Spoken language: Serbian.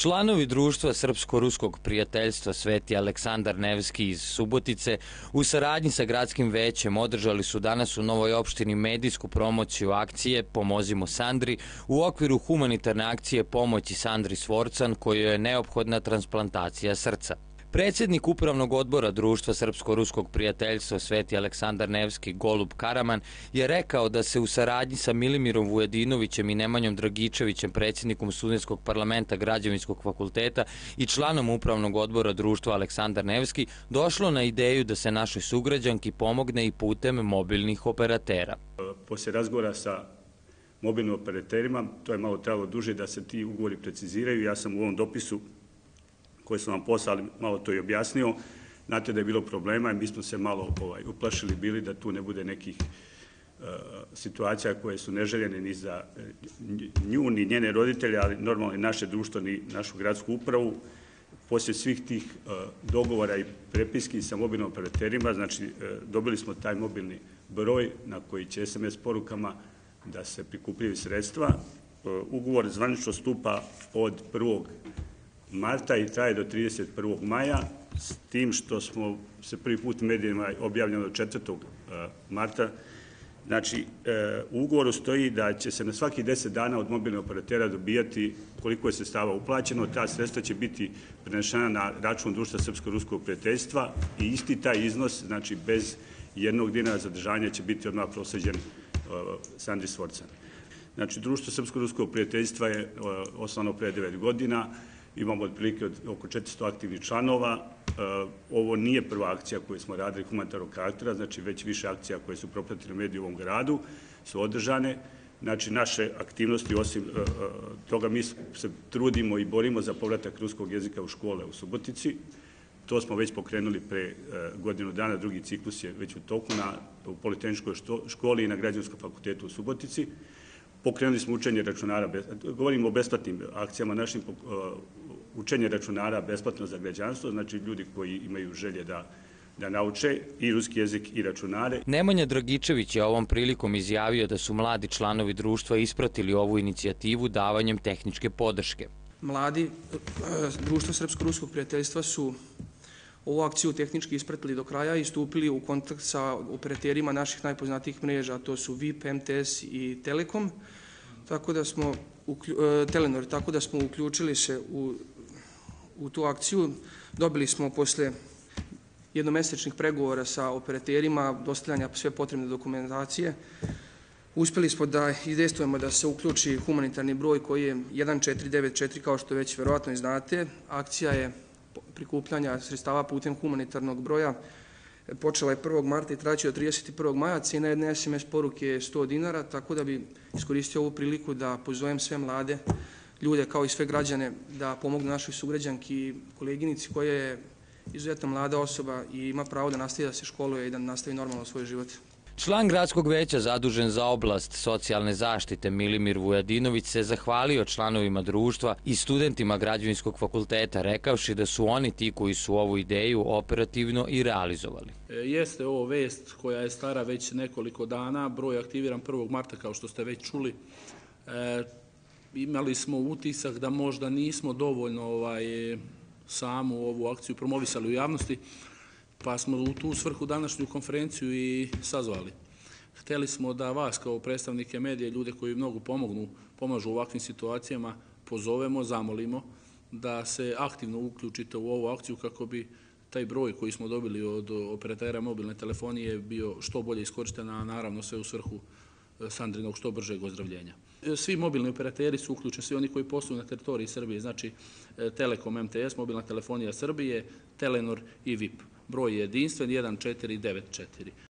Članovi društva Srpsko-ruskog prijateljstva Sveti Aleksandar Nevski iz Subotice u saradnji sa gradskim većem održali su danas u Novoj opštini medijsku promociju akcije Pomozimo Sandri u okviru humanitarne akcije pomoći Sandri Svorcan kojoj je neophodna transplantacija srca. Predsjednik Upravnog odbora društva Srpsko-ruskog prijateljstva Sveti Aleksandar Nevski Golub Karaman je rekao da se u saradnji sa Milimirom Vujadinovićem i Nemanjom Dragičevićem, predsjednikom Studentskog parlamenta Građevinskog fakulteta i članom Upravnog odbora društva Aleksandar Nevski, došlo na ideju da se našoj sugrađanki pomogne i putem mobilnih operatera. Poslije razgovora sa mobilnim operaterima, to je malo trebalo duže da se ti ugovori preciziraju. Ja sam u ovom dopisu koje su vam poslali malo to i objasnio. Znate da je bilo problema i mi smo se malo uplašili bili da tu ne bude nekih situacija koje su neželjene ni za nju, ni njene roditelje, ali normalno i naše društvo, ni našu gradsku upravu. Poslije svih tih dogovora i prepiski sa mobilnim operaterima, znači dobili smo taj mobilni broj na koji će SMS porukama da se prikupljaju sredstva. Ugovor zvanično stupa od 1. marta i traje do 31. maja, s tim što smo se prvi put u medijima objavljeno 4. marta. Znači, u ugovoru stoji da će se na svaki 10 dana od mobilnih operatera dobijati koliko je sredstava uplaćeno. Ta sredstva će biti prenešena na račun društva Srpsko-ruskog prijateljstva i isti taj iznos, znači bez jednog dinara zadržanja, će biti odmah prosleđen Sandri Svorcan. Znači, društvo Srpsko-ruskog prijateljstva je osnovano pre 9 godina. Imamo otprilike oko 400 aktivnih članova. Ovo nije prva akcija koju smo radili humanitarnog karaktera, znači već više akcija koje su propratili mediji u ovom gradu su održane. Znači naše aktivnosti, osim toga, mi se trudimo i borimo za povratak ruskog jezika u škole u Subotici. To smo već pokrenuli pre godinu dana, drugi ciklus je već u toku u Politehničkoj školi i na Građevinskom fakultetu u Subotici. Pokrenuli smo učenje računara, govorimo o besplatnim akcijama našim, učenje računara besplatno za građanstvo, znači ljudi koji imaju želje da nauče i ruski jezik i računare. Nemanja Dragičević je ovom prilikom izjavio da su mladi članovi društva ispratili ovu inicijativu davanjem tehničke podrške. Mladi društva Srpsko-ruskog prijateljstva su ovu akciju tehnički ispratili do kraja i stupili u kontakt sa operaterima naših najpoznatijih mreža, to su VIP, MTS i Telekom, Telenor, tako da smo uključili se u tu akciju. Dobili smo posle jednomesečnih pregovora sa operaterima, dostavljanja sve potrebne dokumentacije, uspjeli smo da izdejstvujemo da se uključi humanitarni broj koji je 1494, kao što već verovatno i znate. Akcija je prikupljanja sredstava putem humanitarnog broja počela je 1. marta i traće do 31. maja. Cijena jedne SMS poruke je 100 dinara, tako da bi iskoristio ovu priliku da pozovem sve mlade ljude kao i sve građane da pomognu našoj sugrađanki i koleginici koja je izuzetno mlada osoba i ima pravo da nastavi da se školuje i da nastavi normalno svoj život. Član gradskog veća zadužen za oblast socijalne zaštite Milimir Vujadinović se zahvalio članovima društva i studentima Građevinskog fakulteta, rekavši da su oni ti koji su ovu ideju operativno i realizovali. Jeste ovo vest koja je stara već nekoliko dana, broj je aktiviran 1. marta kao što ste već čuli. Imali smo utisak da možda nismo dovoljno samu ovu akciju promovisali u javnosti, pa smo u tu svrhu današnju konferenciju i sazvali. Hteli smo da vas kao predstavnike medije, ljude koji mnogo pomažu u ovakvim situacijama, pozovemo, zamolimo da se aktivno uključite u ovu akciju kako bi taj broj koji smo dobili od operatera mobilne telefonije bio što bolje iskorišten, a naravno sve u svrhu Sandrinog što bržeg ozdravljenja. Svi mobilni operateri su uključeni, svi oni koji posluju na teritoriji Srbije, znači Telekom, MTS, mobilna telefonija Srbije, Telenor i VIP. Broj je jedinstven 1494.